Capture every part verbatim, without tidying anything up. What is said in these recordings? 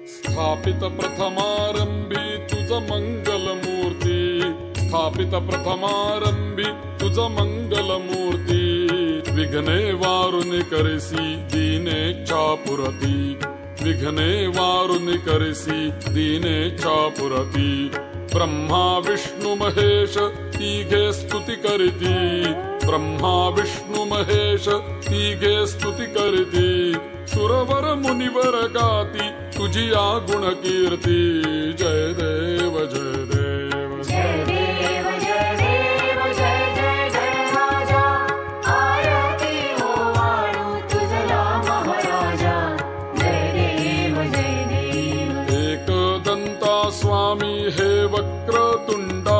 स्थापित प्रथमारंभी तुझ मंगलमूर्ती स्थापित प्रथमारंभी तुझ मंगलमूर्ती विघ्ने वारुनि करसी दीनेच्छा पुरती विघ्ने वारुनि करसी दीनेच्छा पुरती ब्रह्मा विष्णु महेश तिघे स्तुती करीती ब्रह्मा विष्णु महेश तिघे स्तुती करीती सुरवर मुनिवर गाती तुझी आ गुण कीर्ती जय देव जय देव जय देव जय देव जय जय गणराजा आरती हो वाळू तुझला महाराजा जय देव जय देव एकदंता स्वामी हे वक्रतुंडा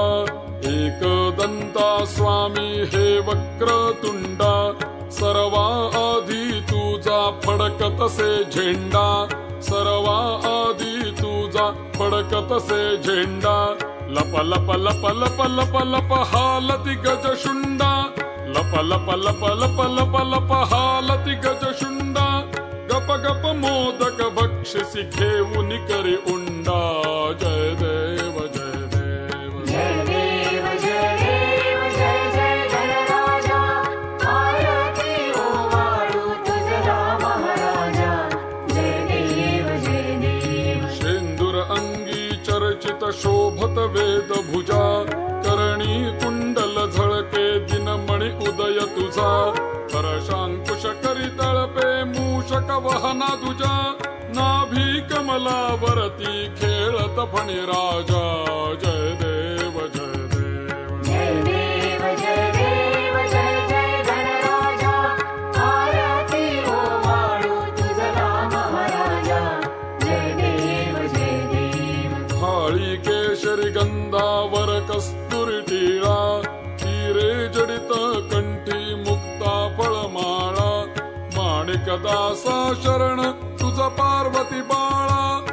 एकदंता स्वामी हे वक्रतुंडा सर्वा आधी तुझा फडकतसे झेंडा सर्वा आधी तुझा फडकतसे झेंडा लप लप लप लप लप लप हालती गजशुंडा लप लप लप लप लप लप हालती गजशुंडा गप गप मोदक बक्षिसी घेऊन करी उंडा जय देव जय देव जय देव जय देव जय जय गणराजा आरती हो वाळू तुझला महाराजा जय देव जय देव शेंदूर अंगी चर्चित शोभत वेद भुजा करणी कुंडल झळके दिनमणि उदय तुझा परशांकुश करी तळपे मूषक वहना तुझा नाभी कमलावरती खेळत फणी राजा जय देव जय देव जय देव जय देव जय जय गणराजा आरती हो वाळू तुझला महाराजा जय देव जय देव थाळी केशरी गंधावर कस्तुरी टिळा हिरे जडित कंठी मुक्ता फळमाळा माणिक दासा शरण तुझ पार्वती बाळा